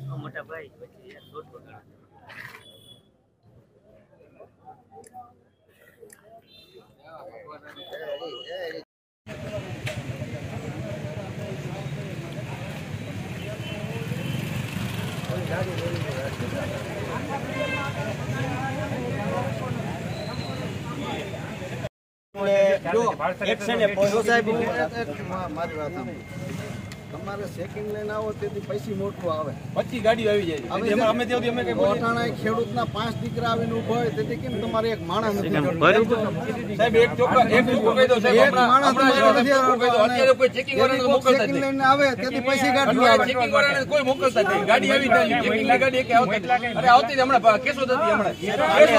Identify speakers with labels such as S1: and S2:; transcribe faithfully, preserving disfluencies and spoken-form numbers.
S1: મોટા ભાઈ પછી યાર દોઢ પગાર
S2: તમારે ચેકિંગ લઈને આવો તેથી પૈસી મોટું આવે
S3: પચી ગાડીઓ આવી જાય અમે તેથી અમે કઈ
S2: ગોઠાણા ખેડૂતના પાંચ દીકરા આવીને ઉભો હોય તેથી કેમ તમારે એક માણસ નથી
S3: સાહેબ એક છોકરા એક છોકરો કહી દો સાહેબ અત્યારે કોઈ ચેકિંગ વાળાને મોકલતા
S2: ચેકિંગ લઈને આવે તેથી પૈસી ગાડી આવે
S3: ચેકિંગ વાળાને કોઈ મોકલતા નથી ગાડી આવી જાય ચેકિંગ ની ગાડી એક આવતી અરે આવતી હમણાં કેસો થતી હમણાં